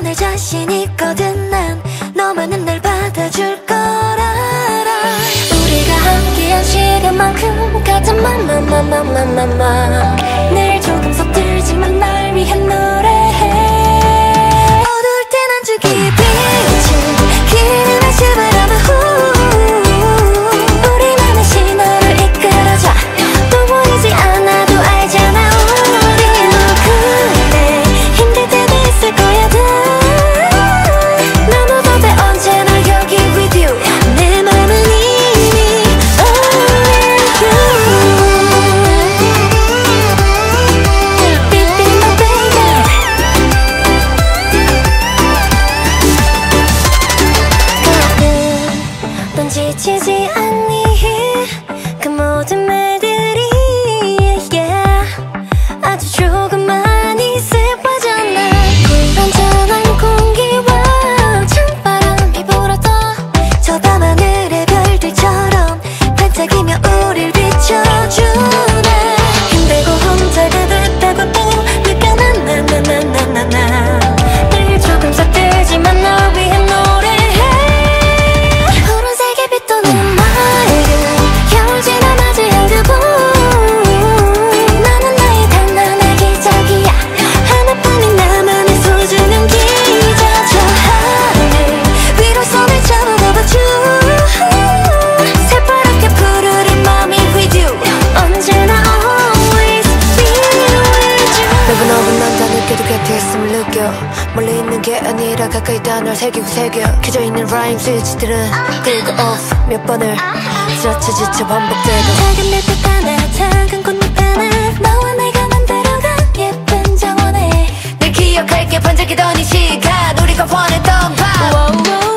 내 자신 있거든. 난 너만은 날 받아줄 걸 알아. 우리가 함께한 시간만큼 같은 맘 늘 조금 서툴지만 날 위한 노래해. 어두울 땐 안주기에 빛을 기름에 슈바라마 우리만의 신호를 이끌어줘. 또 보이지 않아도 알잖아. 우리 그래 힘들 때도 있을 거야. 너무 바래 언제나 여기 with you. 내 맘은 이미 all with you. Be my baby. 넌 지치지 않니 그 모든 말들이 yeah. 아주 조금만이 슬퍼졌나. 불완전한 공기와 찬바람이 불어도 저 밤하늘의 별들처럼 반짝이며 우릴 비춰주네. 힘들고 혼자가 됐다고 또 느껴난 나나나나나나. 늘 조금 서툴지만 널 위해 노래해. 푸른색의 빛 도는 맑은 겨울 지나 맞이한 그분. 나는 나의 단단한 기적이야. 하나뿐인 나만의 소중한 기적. 저 하늘 위로 손을 잡아봐줘. 새파랗게 푸르른 맘이 with you. 언제나 always be with you. 매번 너무 난다 느껴도 곁에 있음을 느껴. 멀리 있는 게 아니라 가까이 있다 널 새기고 새겨. 켜져 있는 라임 스위치들은 끄고 off 몇 번을 지쳐 지쳐 반복되고. 작은 별빛 하나 작은 꽃잎 하나 너와 내가 만들어간 예쁜 정원에 늘 기억할게 반짝이던 이 시간 우리가 원했던 밤.